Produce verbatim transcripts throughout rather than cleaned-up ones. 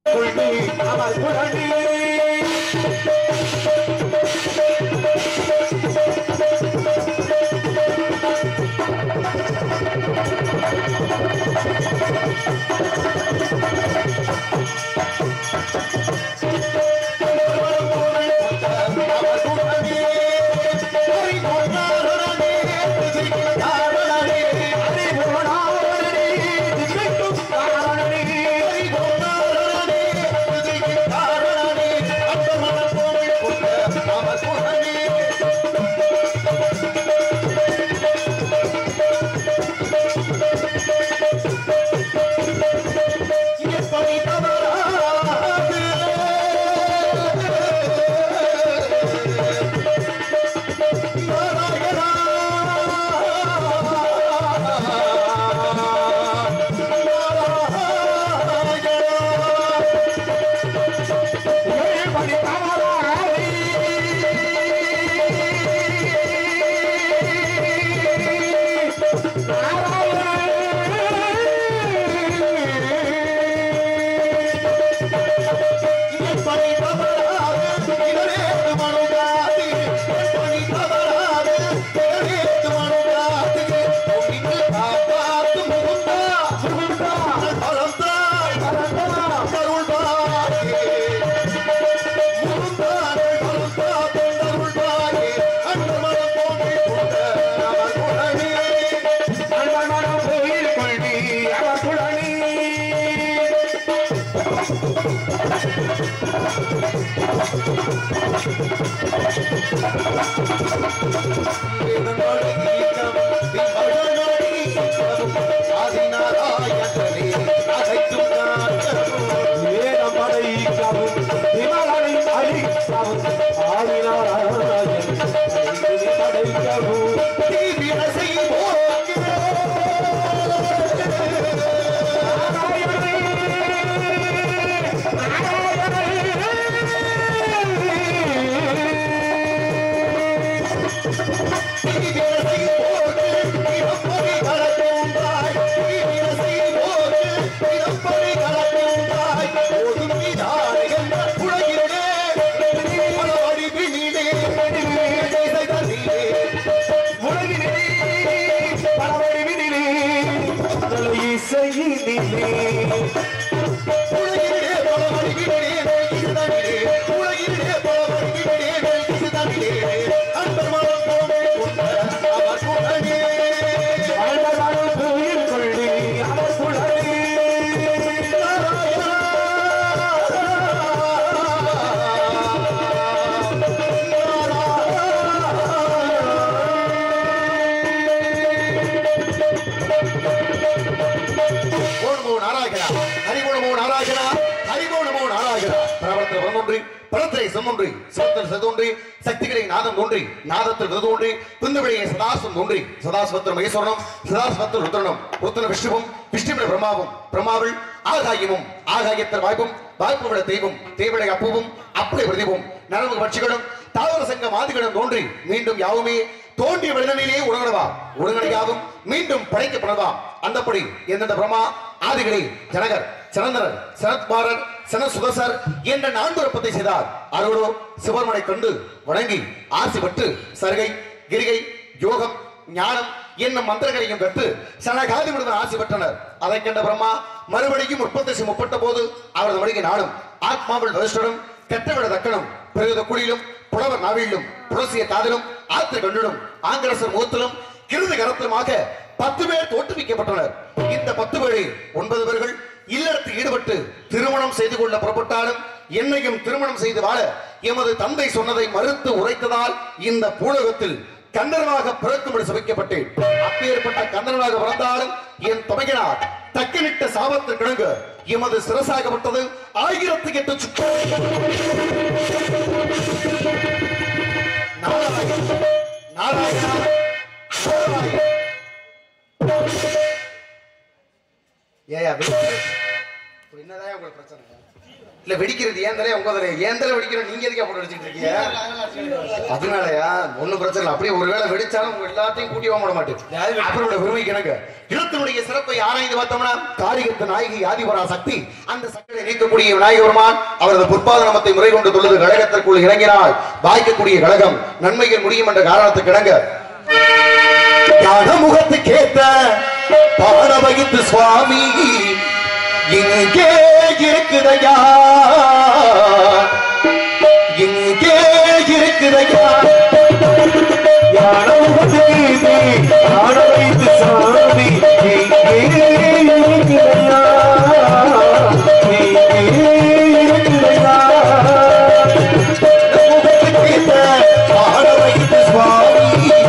சதாசிவத்தின் மகேஸ்வரனும் சதாசிவத்தின் ருத்ரனும் ருத்ர விஷ்ணுவும் விஷ்ணுவிட பிரம்மாவும் பிரம்மாவில் ஆகாயமும் ஆகாயத்தில் வாய்ப்பும் வாய்ப்பு விட தெய்வம் தேவடை அப்புவும் அப்படி பிரதிவும் நரம்பு பட்சிகளும் தாவர சங்க மாதிகளும் தோன்றி மீண்டும் யாவுமே தோன்றிய விளைநிலையே உணங்கடவா உணங்கடையாவும் மீண்டும் படைக்கப்படவா அந்தப்படி எந்தெந்த பிரம்மா ஆதிகளை ஜனகர் சனந்தரர் சனத்குமாரர் சனசுதசர் என்ற நான்கு விருப்பத்தை செய்தார். அருளோ சிவர்மனை கண்டு வணங்கி ஆசி பெற்று சருகை கிரிகை யோகம் ஞானம் என்னும் மந்திரங்களையும் கற்று சனகாதி முழுவதும் ஆசி பெற்றனர். அதை கண்ட பிரம்மா மறுபடியும் முப்பத்தி முப்பட்ட போது அவரது வழியை நாடும் ஆத்மாவில் வரிஷ்டனும் கெட்டவிட தக்கனும் பிரயோத குழியிலும் புலவர் நாவிலும் புலசிய காதலும் ஆத்திர கண்டிலும் ஆங்கிரசர் முகத்திலும் கிருதி கரத்திலுமாக பத்து பேர் தோற்றுவிக்கப்பட்டனர். இந்த பத்து பேரில் ஒன்பது பேர்கள் இல்லறத்தில் ஈடுபட்டு திருமணம் செய்து கொள்ள புறப்பட்டாலும் என்னையும் திருமணம் செய்து வாழ எமது தந்தை சொன்னதை மறுத்து உரைத்ததால் இந்த பூலகத்தில் கந்தரனாக பிறக்கும்படி சபிக்கப்பட்டேன். அப்பேற்பட்ட கந்தரனாக பிறந்தாலும் என் துணையினார் தக்கனிட்ட சாபத்தில் கிடங்க எமது சிரசாகப்பட்டது ஆயிரத்தி எட்டு நாராயணா ஏயா என்னதான் உங்களுக்கு பிரச்சனை இல்ல வெடிக்கிறது ஏன் தலை உங்க தலை ஏன் தலை வெடிக்கிற நீங்க எதுக்கா போட்டு வெடிச்சிட்டு இருக்கீங்க அதனாலயா ஒன்னும் பிரச்சனை இல்லை. அப்படியே ஒருவேளை வெடிச்சாலும் உங்க எல்லாத்தையும் கூட்டி வாங்க மாட்டேன் அப்புறம் பெருமை கணக்கு இடத்தினுடைய சிறப்பை ஆராய்ந்து பார்த்தோம்னா காரிகத்த நாயகி ஆதிபரா சக்தி அந்த சக்தியை நீக்கக்கூடிய விநாயக பெருமான் அவரது பொற்பாத நாமத்தை முறை கொண்டு தொழுது கழகத்திற்குள் இறங்கினால் வாய்க்கக்கூடிய கழகம் நன்மைகள் முடியும் என்ற காரணத்துக்கு இணங்க முகத்துக்கேத்த பாட வகித்து சுவாமி இங்கே இருக்குதையா இங்கே இருக்குதையா யான முகத்துக்கேத்த பாட வைத்து சுவாமி இங்கே இருக்குதையா இங்கே இருக்குதையா முகத்துக்கேத்த பாட வைத்து சுவாமி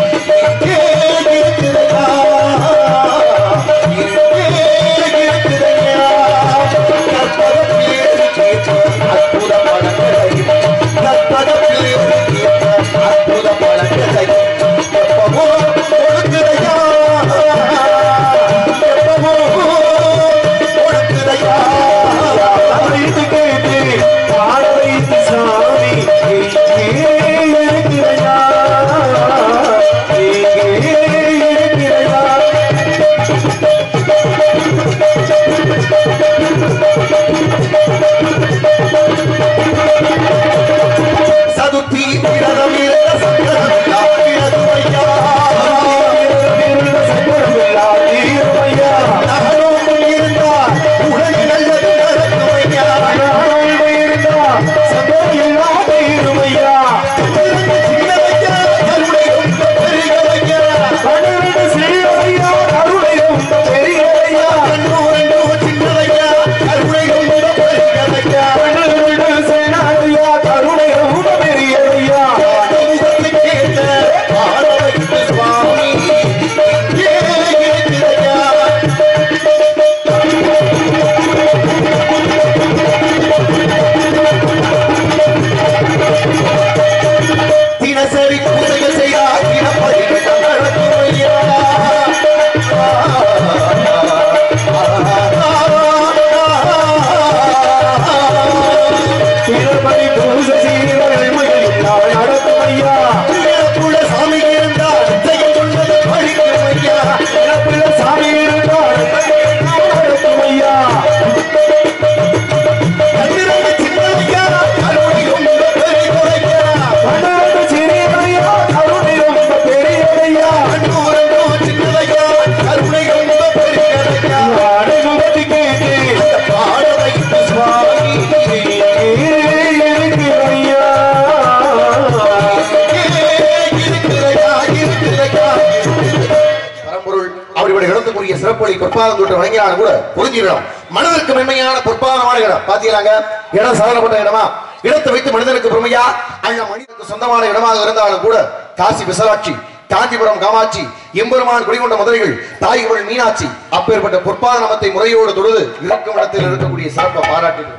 சிறப்பொழி பொற்பாதம் தொட்டு வழங்கினாலும் கூட புரிஞ்சுக்கிறோம் மனதிற்கு மென்மையான பொற்பாதமான இடம் பாத்தீங்களாங்க இடம் சாதனப்பட்ட இடமா இடத்தை வைத்து மனிதனுக்கு பெருமையா அந்த மனிதனுக்கு சொந்தமான இடமாக இருந்தாலும் கூட காசி விசாலாட்சி காஞ்சிபுரம் காமாட்சி எம்பெருமான் குடிகொண்ட மதுரைகள் தாய்கள் மீனாட்சி அப்பேற்பட்ட பொற்பாத நாமத்தை முறையோடு தொழுது இருக்கும் இடத்தில் இருக்கக்கூடிய சிறப்பை பாராட்டினார்.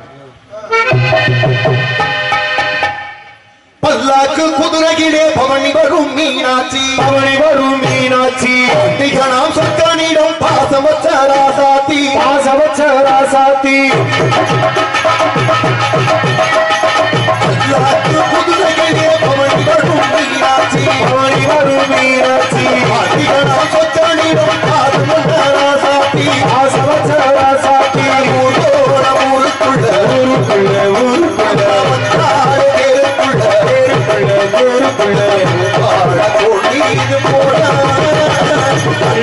பல்லாக்கு குதிரையிலே பவனி வரும் மீனாட்சி பவனி வரும் மீனாட்சி திகணாம் சொற்கனிடம் பாசவச்ச ராசாத்தி பாசவச்ச ராசாத்தி பல்லாக்கு குதிரையிலே பவனி வரும் மீனாட்சி பவனி வரும் மீனாட்சி திகணாம் சொற்கனிடம் பாசவச்ச ராசாத்தி பாசவச்ச ராசாத்தி ஊரோட ஊருக்குள்ள ஊருக்குள்ள ஊருக்குள்ள வந்தாரே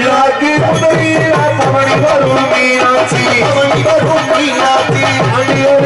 மீனாட்சி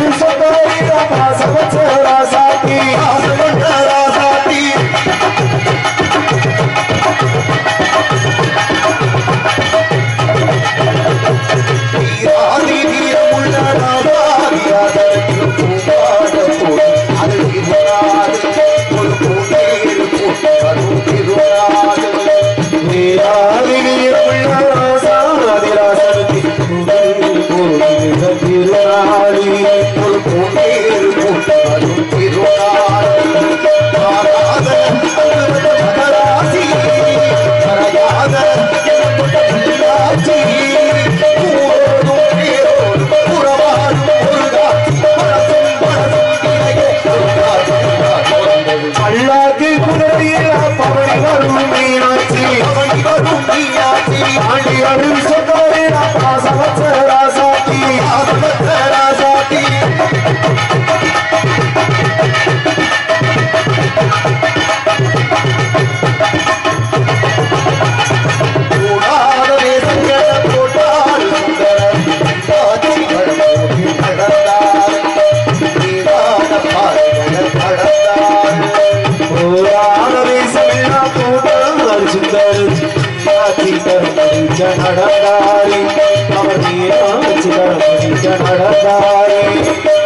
நடந்தாரே அவர் மீனாட்சி கரம் பிடிக்க நடந்தாரே